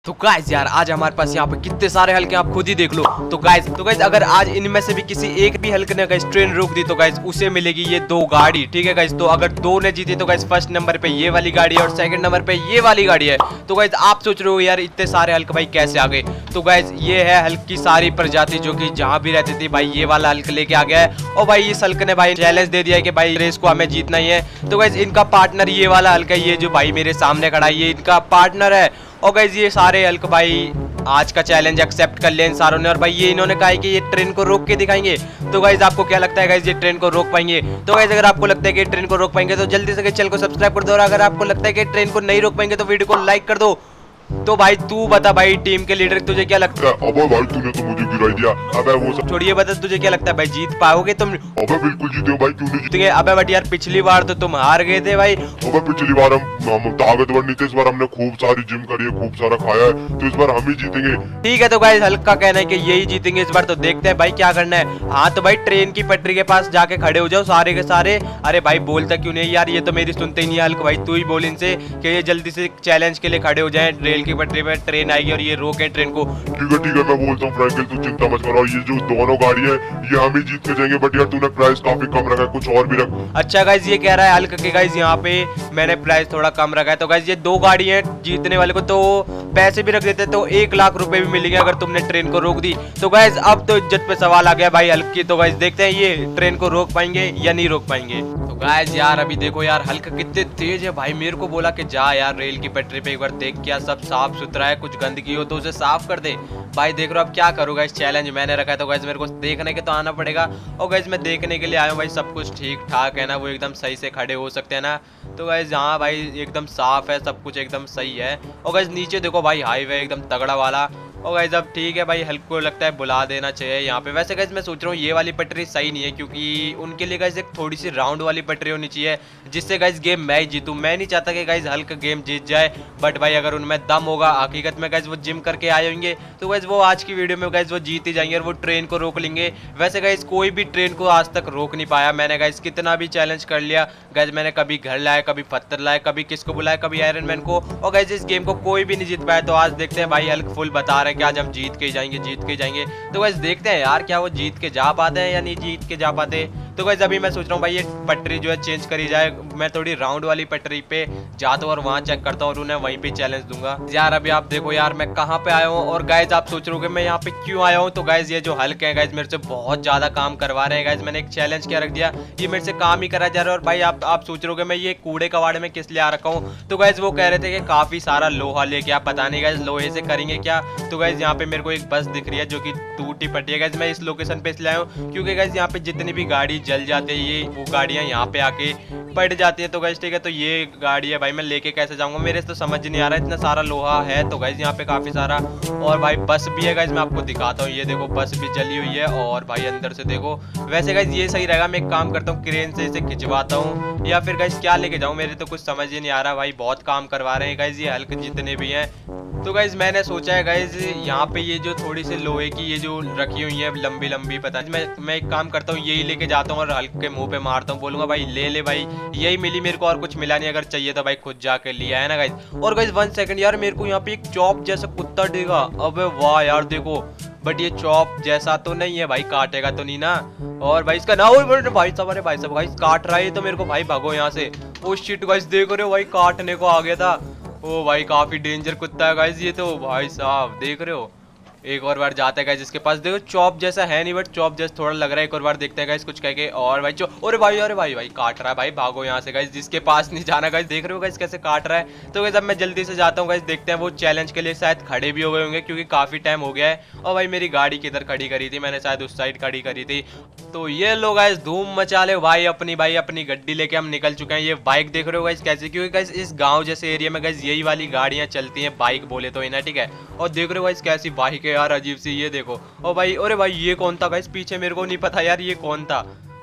तो गाइस यार आज हमारे पास यहाँ पे कितने सारे हल्के आप खुद ही देख लो। तो गाइस अगर आज इनमें से भी किसी एक भी हल्के ने गाइस ट्रेन रोक दी तो गाइस उसे मिलेगी ये 2 गाड़ी, ठीक है गाइस। तो अगर 2 ने जीती तो गाइस फर्स्ट नंबर पे ये वाली गाड़ी है और सेकंड नंबर पे ये वाली गाड़ी है। तो गाइस आप सोच रहे हो यार इतने सारे हल्क भाई कैसे आ गए। तो गाइस ये है हल्क की सारी प्रजाति जो कि जहाँ भी रहती थी भाई ये वाला हल्क लेके आ गया है। और भाई इस हल्क ने भाई चैलेंज दे दिया है कि भाई रेस को हमें जीतना ही है। तो गाइस इनका पार्टनर ये वाला हल्क है, ये जो भाई मेरे सामने खड़ा है ये इनका पार्टनर है। और गाइस ये सारे हल्क भाई आज का चैलेंज एक्सेप्ट कर लिया इन सारों ने। और भाई ये इन्होंने कहा है कि ये ट्रेन को रोक के दिखाएंगे। तो गाइस आपको क्या लगता है गाइस ये ट्रेन को रोक पाएंगे? तो गाइस अगर आपको लगता है कि ट्रेन को रोक पाएंगे तो जल्दी से चैनल को सब्सक्राइब कर दो। और अगर आपको लगता है कि ट्रेन को नहीं रोक पाएंगे तो वीडियो को लाइक कर दो। तो भाई तू बता भाई टीम के लीडर तुझे क्या लगता है? अबे भाई तूने तो मुझे गिरा दिया। अबे वो सब छोड़िए, बता तुझे क्या लगता है भाई जीत पाओगे तुम? अबे बिल्कुल जीते भाई, क्यों नहीं जीतेंगे? अबे बट यार पिछली बार तो तुम हार गए थे भाई। अबे पिछली बार हम ताकतवर नहीं थे, इस बार हमने खूब सारी जिम करी है, खूब सारा खाया है, तो इस बार हम ही जीतेंगे। ठीक है तो गाइस हल्क का कहना है कि यही जीतेंगे इस बार। तो देखते हैं भाई क्या करना है। हाँ तो भाई ट्रेन की पटरी के पास जाके खड़े हो जाओ सारे के सारे। अरे भाई बोलता क्यों नहीं यार, ये तो मेरी सुनते ही नहीं है हल्क भाई। तू ही बोल इनसे कि ये जल्दी से चैलेंज के लिए खड़े हो जाए। रेल की पटरी पे ट्रेन आएगी और ये रोके ट्रेन को। ठीक है मैं बोलता हूँ फ्रैंकल, तू चिंता मत करो, ये जो दोनों गाड़ी है ये हम ही जीत के जाएंगे। बट यार तूने प्राइस काफी कम रखा है, कुछ और भी रख। अच्छा गाइस ये कह रहा है हल्क के गाइस यहाँ पे मैंने प्राइस थोड़ा कम रखा है। तो गाइस ये 2 गाड़ी है जीतने वाले को, तो पैसे भी रख देते तो 1 लाख रुपए भी मिलेंगे अगर तुमने ट्रेन को रोक दी। तो गाइस अब तो इज्जत पे सवाल आ गया भाई हल्क की। तो गाइस देखते हैं ये ट्रेन को रोक पाएंगे या नहीं रोक पाएंगे। तो गाइस यार अभी देखो यार हल्क कितने तेज है भाई। मेरे को बोला कि जा यार रेल की पटरी पे एक बार देख क्या सब साफ सुथरा है, कुछ गंदगी हो तो उसे साफ कर दे। भाई देख रहे हो अब क्या करूँ गाइस, चैलेंज मैंने रखा है तो गाइस मेरे को देखने के तो आना पड़ेगा। और गाइस मैं देखने के लिए आया हूँ भाई सब कुछ ठीक ठाक है ना, वो एकदम सही से खड़े हो सकते हैं ना। तो गाइस यहाँ भाई एकदम साफ है, सब कुछ एकदम सही है। और गाइस नीचे देखो भाई हाईवे एकदम तगड़ा वाला। और गाइस अब ठीक है भाई हल्क को लगता है बुला देना चाहिए यहाँ पे। वैसे गाइस मैं सोच रहा हूँ ये वाली पटरी सही नहीं है, क्योंकि उनके लिए गाइस एक थोड़ी सी राउंड वाली पटरी होनी चाहिए जिससे गाइस गेम मैं ही जीतूँ। मैं नहीं चाहता कि गाइस हल्क गेम जीत जाए, बट भाई अगर उनमें दम होगा हकीकत में गाइस वो जिम करके आए होंगे तो गाइस वो आज की वीडियो में गाइस वो जीत ही जाएंगे और वो ट्रेन को रोक लेंगे। वैसे गाइस कोई भी ट्रेन को आज तक रोक नहीं पाया। मैंने गाइस कितना भी चैलेंज कर लिया गाइस, मैंने कभी घर लाया, कभी पत्थर लाया, कभी किसको बुलाया, कभी आयरन मैन को, और गाइस इस गेम को कोई भी नहीं जीत पाया। तो आज देखते हैं भाई हल्क फुल बता रहे हैं कि आज हम जीत के जाएंगे। तो गाइस देखते हैं यार क्या वो जीत के जा पाते हैं या नहीं जीत के जा पाते। तो गाइस अभी मैं सोच रहा हूँ भाई ये पटरी जो है चेंज करी जाए। मैं थोड़ी राउंड वाली पटरी पे जाता हूँ और वहाँ चेक करता हूँ और उन्हें वहीं पे चैलेंज दूंगा। यार अभी आप देखो यार मैं कहाँ पे आया हूँ। और गाइस आप सोच रहे हो मैं यहाँ पे क्यों आया हूँ। तो गाइस ये जो हल्क है गाइस मेरे से बहुत ज्यादा काम करवा रहे हैं। गाइस मैंने एक चैलेंज क्या रख दिया, ये मेरे से काम ही करा जा रहा है। और भाई आप सोच रहे हो मैं ये कूड़े कबाड़े में किस लिए आ रखा हूँ। तो गाइस वो कह रहे थे कि काफी सारा लोहा लेके आप, पता नहीं गाइस लोहे से करेंगे क्या। तो गाइस यहाँ पे मेरे को एक बस दिख रही है जो कि टूटी पटी है। गाइस मैं इस लोकेशन पे इसलिए आया हूँ क्योंकि गाइस यहाँ पे जितनी भी गाड़ी जल जाती है ये वो गाड़ियाँ यहाँ पे आके पड़ जाती है। तो गाइस ठीक है, तो ये गाड़ी है भाई मैं लेके कैसे जाऊंगा, मेरे से तो समझ नहीं आ रहा है, इतना सारा लोहा है। तो गाइस यहाँ पे काफी सारा, और भाई बस भी है गाइस मैं आपको दिखाता हूँ। ये देखो बस भी जली हुई है और भाई अंदर से देखो। वैसे गाइस ये सही रहेगा, मैं एक काम करता हूँ क्रेन से इसे खिंचवाता हूँ या फिर गाइस क्या लेके जाऊँ, मेरे तो कुछ समझ ही नहीं आ रहा। भाई बहुत काम करवा रहे हैं गाइस ये हल्क जितने भी हैं। तो गाइस मैंने सोचा है गाइस यहाँ पे ये जो थोड़ी सी लोहे की ये जो रखी हुई है लंबी लंबी, पता नहीं मैं एक काम करता हूँ यही लेके जाता हूँ और हल्क के मुंह पे मारता हूँ, बोलूंगा भाई ले भाई यही मिली मेरे को और कुछ मिला नहीं, अगर चाहिए तो भाई खुद जाके लिया है ना गाइस। और गाइस 1 सेकंड यार मेरे को यहाँ पे एक चॉप जैसा कुत्ता दिखा। अबे वाह यार देखो, बट ये चॉप जैसा तो नहीं है भाई, काटेगा तो नहीं ना। और भाई इसका ना भाई साहब, अरे भाई साहब गाइस काट रहा है तो मेरे को भाई भागो यहाँ से। ओ शिट गाइस देख रहे हो भाई काटने को आ गया था। ओ भाई काफी डेंजर कुत्ता है गाइस ये तो, भाई साहब देख रहे हो। एक और बार जाता है गाइस इसके पास, देखो चॉप जैसा है नहीं बट चॉप जैसा थोड़ा लग रहा है। एक और बार देखते हैं गाइस कुछ कह के। और भाई अरे भाई काट रहा है भाई, भागो यहाँ से गाइस, जिसके पास नहीं जाना गाइस। देख रहे हो गाइस कैसे काट रहा है। तो गाइस अब मैं जल्दी से जाता हूँ गाइस, देखते हैं वो चैलेंज के लिए शायद खड़े भी हो गए होंगे क्योंकि काफी टाइम हो गया है। और भाई मेरी गाड़ी किधर खड़ी करी थी, मैंने शायद उस साइड खड़ी करी थी। तो ये लोग गाइस धूम मचा ले भाई अपनी गड्डी लेके हम निकल चुके हैं। ये बाइक देख रहे हो गाइस कैसे, क्योंकि गाइस इस गांव जैसे एरिया में गाइस यही वाली गाड़ियां चलती हैं, बाइक बोले तो इन्हें, ठीक है। और देख रहे हो गाइस कैसी बाइक है यार अजीब सी, ये देखो। और भाई अरे भाई ये कौन था गाइस पीछे, मेरे को नहीं पता यार ये कौन था।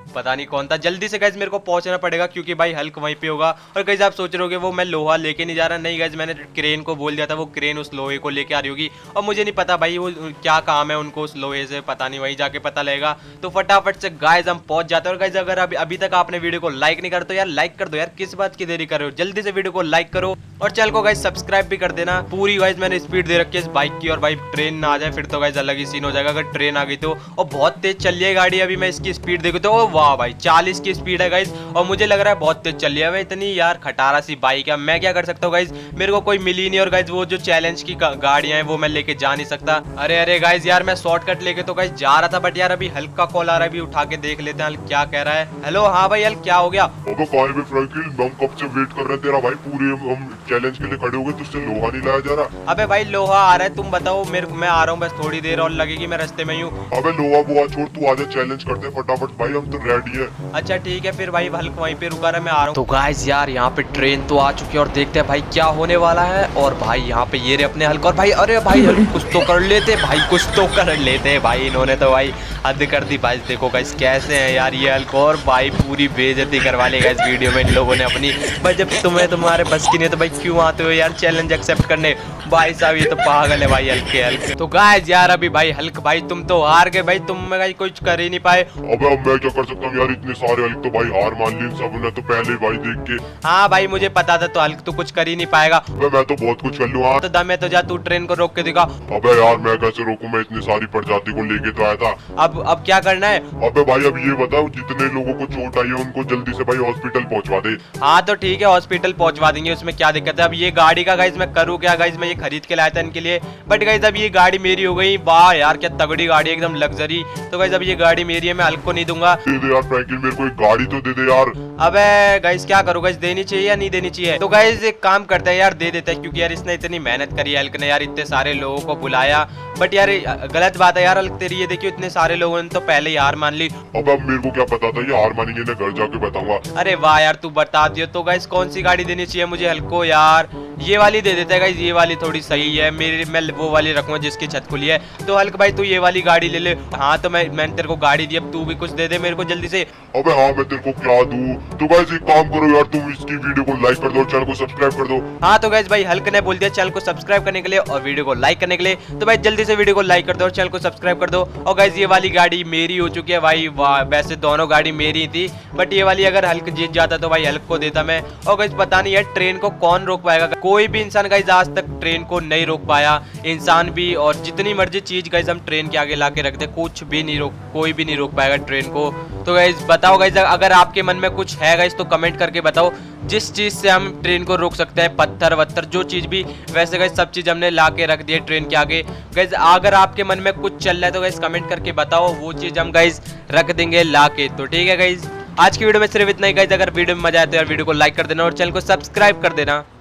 पता नहीं कौन था। जल्दी से गाइज मेरे को पहुंचना पड़ेगा क्योंकि भाई हल्क वहीं पे होगा। और गाइज आप सोच रहे होगे वो मैं लोहा लेके नहीं जा रहा, नहीं गाइज मैंने क्रेन को बोल दिया था, वो क्रेन उस लोहे को लेके आ रही होगी और मुझे नहीं पता भाई वो क्या काम है उनको उस लोहे से, पता नहीं, वहीं जाके पता लगेगा। तो फटाफट से गाइज हम पहुंच जाते हैं। और गाइज अगर अभी तक आपने वीडियो को लाइक नहीं करा तो यार लाइक कर दो यार, किस बात की देरी कर रहे हो, जल्दी से वीडियो को लाइक करो और चैनल को गाइज सब्सक्राइब भी कर देना। पूरी गाइज मैंने स्पीड दे रखी है इस बाइक की, और भाई ट्रेन ना आ जाए फिर तो गाइज अलग ही सीन हो जाएगा अगर ट्रेन आ गई तो। और बहुत तेज चल रही है गाड़ी, अभी मैं इसकी स्पीड देखूं तो वाह भाई 40 की स्पीड है गाइज, और मुझे लग रहा है बहुत तेज चल रही है। इतनी यार खटारा सी बाइक है, मैं क्या कर सकता हूँ गाइज, मेरे को कोई मिली नहीं। और गाइज वो जो चैलेंज की गाड़ियां हैं वो मैं लेके जा नहीं सकता। अरे गाइज यार मैं शॉर्टकट लेके तो गाइज जा रहा था, बट यार अभी हल्क का कॉल आ रहा है, अभी उठा के देख लेते हैं हल्क क्या कह रहा है। हेलो हाँ भाई हल्क क्या हो गया? अबे कहाँ है फ्रैंकलिन, हम कब से वेट कर रहे हैं तेरा भाई, पूरे हम चैलेंज के लिए खड़े हो गए, तुझसे लोहा नहीं लाया जा रहा। अबे भाई लोहा आ रहा है, तुम बताओ मैं आ रहा हूँ, बस थोड़ी देर और लगेगी, मैं रास्ते में ही हूँ। अबे लोहा बुआ छोड़, तू आजा चैलेंज करते हैं फटाफट भाई, हम तो रेडी है। अच्छा ठीक है फिर भाई हल्क वहीं पे रुका रहा है, मैं आ रहा हूँ। तो गाइस यार यहाँ पे ट्रेन तो आ चुकी है और देखते हैं भाई क्या होने वाला है। और भाई यहाँ पे ये रे अपने हल्क, और भाई अरे भाई हल्क कुछ तो कर लेते भाई, कुछ तो कर लेते भाई, इन्होंने तो भाई हद कर दी भाई। देखो गाइस कैसे हैं यार ये हल्क, और भाई पूरी बेइज्जती करवा ली गाइस वीडियो में इन लोगों ने अपनी। भाई जब तुम्हारे बस की नहीं तो भाई क्यों आते हो यार चैलेंज एक्सेप्ट करने? भाई साहब ये तो पागल है भाई हल्क। तो गाइस यार अभी भाई हल्क भाई तुम तो हार गए भाई, तुम भाई कुछ कर ही नहीं पाए। अबे अब मैं क्या कर सकता हूँ यार, इतने सारे हल्क तो भाई हार मान ली सबने तो पहले भाई देख के। हाँ भाई मुझे पता था, तो हल्क तो कुछ कर ही नहीं पाएगा। अबे मैं तो बहुत कुछ कर लूँगा। तो दम है तो जा तू ट्रेन को रोक के दिखा। अबे यार मैं कैसे रोकूं, मैं इतनी सारी प्रजाति को लेके तो आया था। अब क्या करना है? अबे भाई अब ये बताओ, जितने लोगों को चोट आई है उनको जल्दी से भाई हॉस्पिटल पहुंचवा दे। हाँ तो ठीक है हॉस्पिटल पहुंचवा देंगे, उसमें क्या दिक्कत है। अब ये गाड़ी का गाइज मैं करूँ क्या गाइज, मैं ये खरीद के लाया था इनके लिए, बट गाइज अब ये गाड़ी मेरी हो गई। वाह यार क्या तगड़ी गाड़ी एकदम लग्जरी। तो गाइज अब ये गाड़ी मेरी है, मैं हल्क को नहीं दूंगा। दे दे यार फ्रैंकलिन, मेरे को एक गाड़ी तो दे दे यार। अबे गाइज क्या करूँ गाइज, देनी चाहिए या नहीं देनी चाहिए? तो गाइज एक काम करते हैं यार, दे देते हैं, क्योंकि यार इसने इतनी मेहनत करी है हल्क ने यार, इतने सारे लोगों को बुलाया। बट यार गलत बात है यार हल्क तेरी, ये देखियो इतने सारे लोगों ने तो पहले ही हार मान ली। अब मेरे को क्या पता था ये हार मानेंगे, मैं घर जाके बताऊंगा। अरे वाह यार तू बता दियो। तो गाइज कौन सी गाड़ी देनी चाहिए मुझे हल्क को? यार ये वाली दे देते हैं गाइज, ये वाली थोड़ी सही है, मैं वो वाली रखूंगा जिसकी छत खुली है। तो हल्क भाई तू ये वाली गाड़ी ले ले। हाँ तो मैंने तेरे को गाड़ी दी, अब तू भी कुछ दे दे मेरे को जल्दी से। अबे हाँ मैं तेरे को क्या दूं? तो गाइस एक काम करो यार, तुम इसकी वीडियो को लाइक कर दो और चैनल को सब्सक्राइब कर दो। हाँ तो गाइस भाई हल्क ने बोल दिया चैनल को सब्सक्राइब करने के लिए और वीडियो को लाइक करने के लिए, तो भाई जल्दी से वीडियो को लाइक कर दो और चैनल को सब्सक्राइब कर दो। और गाइस ये वाली गाड़ी मेरी हो चुकी है भाई, वैसे दोनों गाड़ी मेरी थी, बट ये वाली अगर हल्क जीत जाता तो भाई हल्क को देता मैं। और गाइस पता नहीं यार ट्रेन को कौन रोक पाएगा, कोई भी इंसान गाइस आज तक ट्रेन को नहीं रोक पाया, इंसान भी, और जितनी मर्जी चीज गाइस हम ट्रेन के आगे ला के रख दे कुछ भी नहीं रोक, कोई भी नहीं रोक पाएगा ट्रेन को। तो गाइस बताओ गाइस, अगर आपके मन में कुछ है गाइस तो कमेंट करके बताओ, जिस चीज से हम ट्रेन को रोक सकते हैं, पत्थर वत्थर जो चीज भी, वैसे गाइस सब चीज हमने ला के रख दी है ट्रेन के आगे। गाइस अगर आपके मन में कुछ चल रहा है तो गाइस कमेंट करके बताओ, वो चीज हम गाइस रख देंगे ला के। तो ठीक है गाइस आज की वीडियो में सिर्फ इतना ही गाइस, अगर वीडियो में मजा आया तो यार वीडियो को लाइक कर देना और चैनल को सब्सक्राइब कर देना।